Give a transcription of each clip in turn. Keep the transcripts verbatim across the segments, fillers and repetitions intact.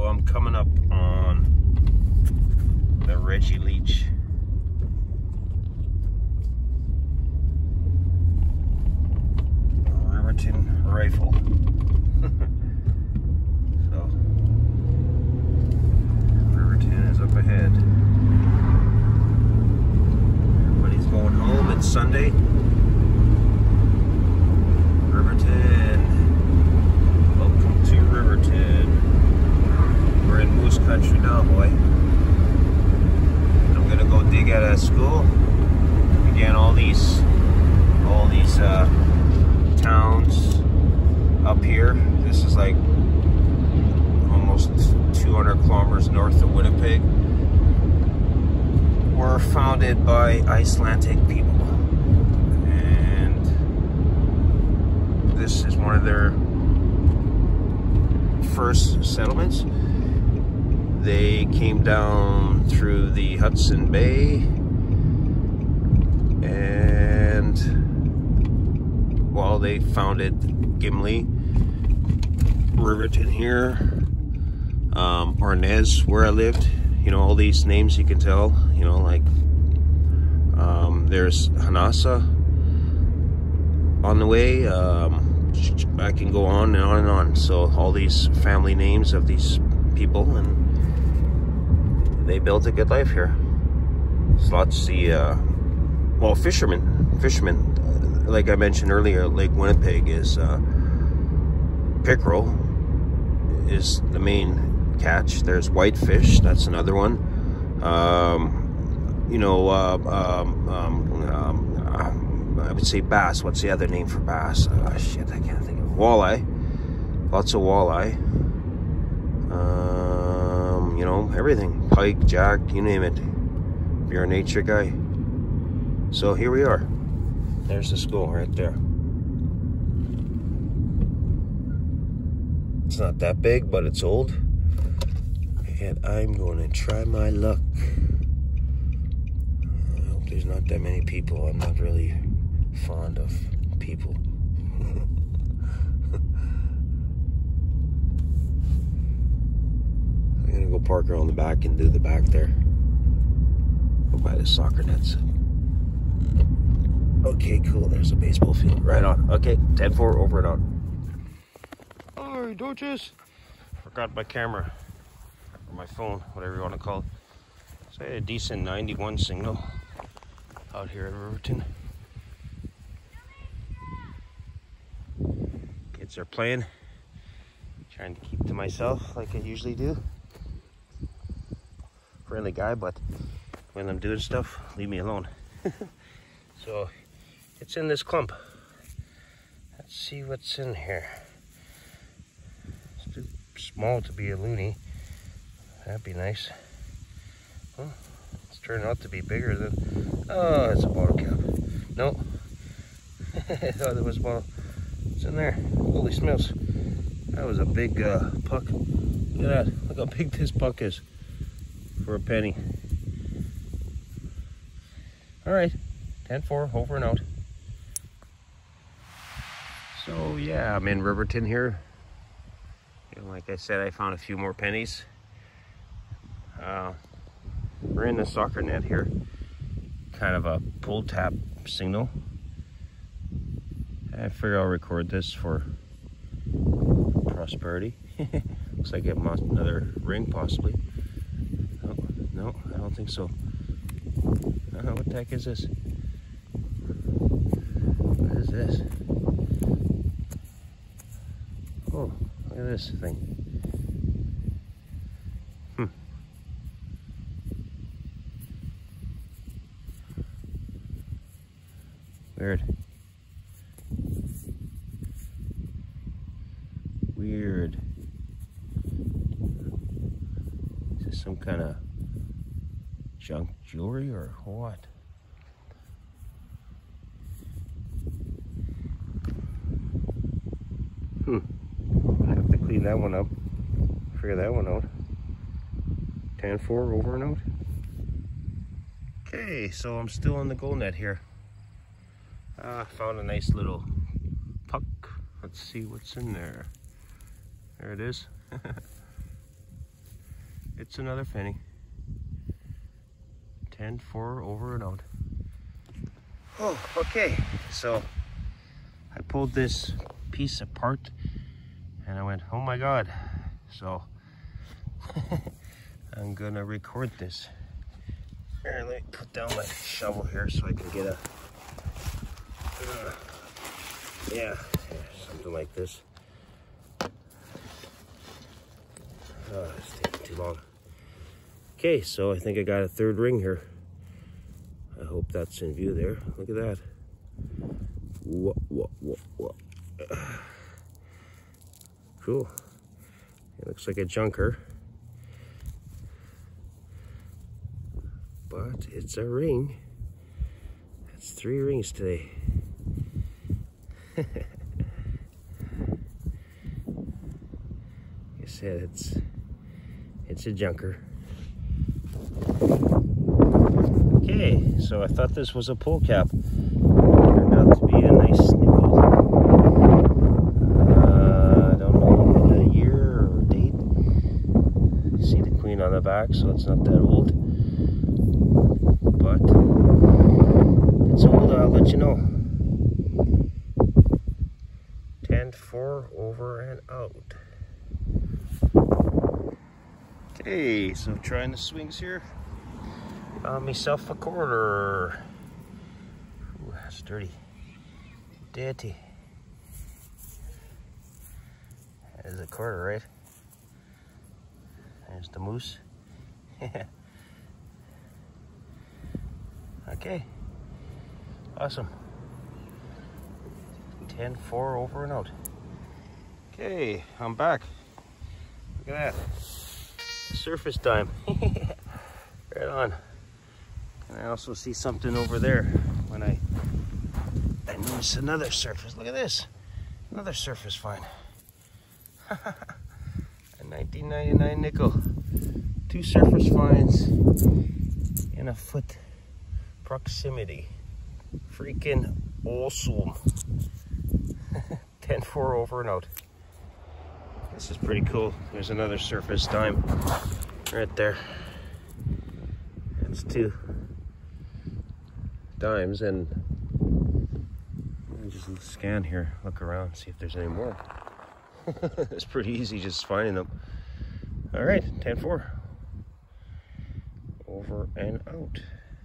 I'm coming up on the Reggie Leach. Riverton rifle. So, Riverton is up ahead. Everybody's going home. It's Sunday. Riverton. Welcome to Riverton. We're in Moose Country now, boy. I'm gonna go dig at a school. Again, all these, all these uh, towns up here. This is like almost two hundred kilometers north of Winnipeg. Were founded by Icelandic people, and this is one of their first settlements. They came down through the Hudson Bay, and well, they founded Gimli, Riverton here, um, Arnez, where I lived. You know, all these names you can tell, you know, like um, there's Hanasa on the way. Um, I can go on and on and on. So all these family names of these people, and they built a good life here. So lots the, uh, well, fishermen, fishermen, like I mentioned earlier, Lake Winnipeg is, uh, pickerel is the main catch. There's whitefish, that's another one. Um, you know, uh, um, um, um, I would say bass. What's the other name for bass? Oh, shit, I can't think of it. Walleye. Lots of walleye. Um, you know, everything. Pike, jack, you name it. If you're a nature guy. So here we are. There's the school right there. It's not that big, but it's old. And I'm going to try my luck. I hope there's not that many people. I'm not really fond of people. I'm going to go park around the back and do the back there. Go by the soccer nets. Okay, cool. There's a baseball field. Right on. Okay, ten four, over and out. Oh, Dodgers. Forgot my camera. Or my phone, whatever you want to call it. So I had a decent ninety-one signal out here at Riverton. Kids are playing. Trying to keep to myself like I usually do. Friendly guy, but when I'm doing stuff, leave me alone. So it's in this clump. Let's see what's in here. It's too small to be a loony. That'd be nice. Well, it's turned out to be bigger than... Oh, it's a bottle cap. No. I thought it was one. It's in there. Holy smokes. That was a big uh, puck. Look at that. Look how big this puck is for a penny. Alright. ten four, over and out. So, yeah, I'm in Riverton here. You know, like I said, I found a few more pennies. Uh, we're in the soccer net here. Kind of a pull tap signal. I figure I'll record this for prosperity. Looks like it must another ring possibly. Oh, no, I don't think so. Uh, what the heck is this? What is this? Oh, look at this thing. Hmm. Weird. Weird. Is this some kind of junk jewelry or what? Hmm. I have to clean that one up. Figure that one out. ten four, over and out. Okay, so I'm still on the goal net here. I uh, found a nice little puck. Let's see what's in there. There it is. It's another penny. ten four over and out. Oh, okay. So I pulled this piece apart and I went, oh my God. So I'm gonna record this. Here, let me put down my shovel here so I can get a, uh, yeah, something like this. Oh, it's taking too long. Okay, so I think I got a third ring here. I hope that's in view there. Look at that. Whoa, whoa, whoa, whoa. Cool. It looks like a junker. But it's a ring. That's three rings today. Like I said, it's it's a junker. Okay, so I thought this was a pull cap. Turned out to be a nice nickel. Uh, I don't know the year or date. See the queen on the back, so it's not that old. But it's old, I'll let you know. ten four over and out. Okay, so trying the swings here. Found myself a quarter. Ooh, that's dirty. Dirty. That is a quarter, right? There's the moose. Okay. Awesome. ten four over and out. Okay, I'm back. Look at that. Surface dime. Right on. And I also see something over there when I, I notice another surface. Look at this. Another surface find. A nineteen ninety-nine nickel. Two surface finds in a foot proximity. Freaking awesome. ten four over and out. This is pretty cool. There's another surface dime right there. That's two dimes, and let me just scan here, look around, see if there's any more. It's pretty easy just finding them. All right, ten four over and out.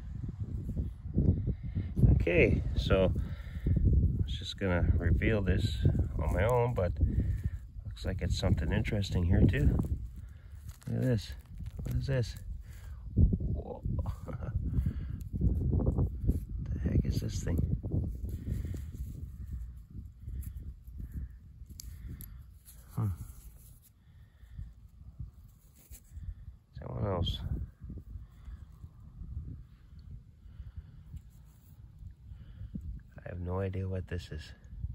Okay, so I was just gonna reveal this on my own, but looks like it's something interesting here too. Look at this. What is this? Whoa. The heck is this thing? Hmm. Someone else. I have no idea what this is.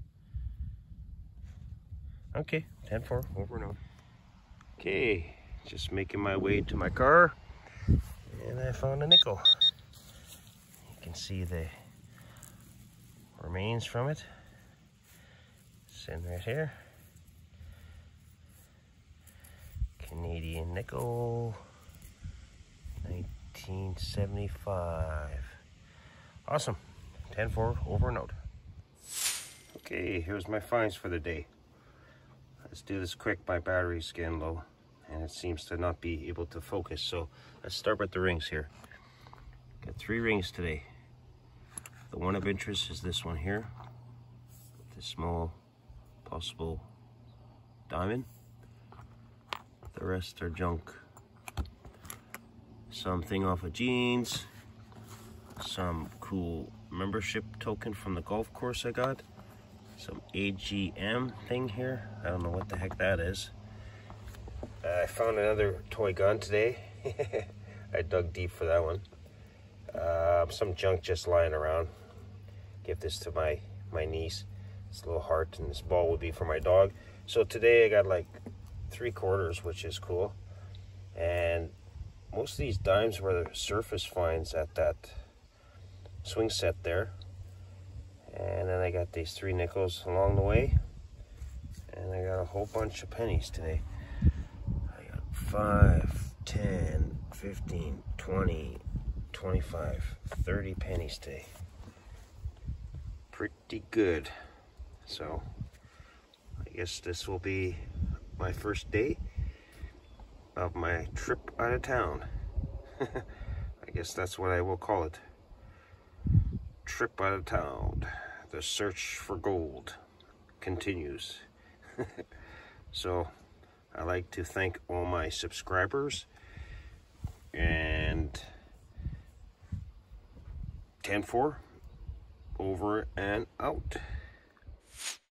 Okay, ten four over and out. Okay, just making my way to my car, and I found a nickel. You can see the remains from it. It's in right here. Canadian nickel, nineteen seventy-five. Awesome. ten four over and out. Okay, here's my finds for the day. Let's do this quick. My battery's getting low and it seems to not be able to focus. So let's start with the rings here. Got three rings today. The one of interest is this one here. The small possible diamond. The rest are junk. Something off of jeans. Some cool membership token from the golf course I got. Some A G M thing here. I don't know what the heck that is. Uh, I found another toy gun today. I dug deep for that one. Uh, some junk just lying around. Give this to my, my niece. It's a little heart, and this ball would be for my dog. So today I got like three quarters, which is cool. And most of these dimes were the surface finds at that swing set there. And then I got these three nickels along the way. And I got a whole bunch of pennies today. I got five, ten, fifteen, twenty, twenty-five, thirty pennies today. Pretty good. So I guess this will be my first day of my trip out of town. I guess that's what I will call it. Trip out of town. The search for gold continues. So I like to thank all my subscribers, and ten four over and out.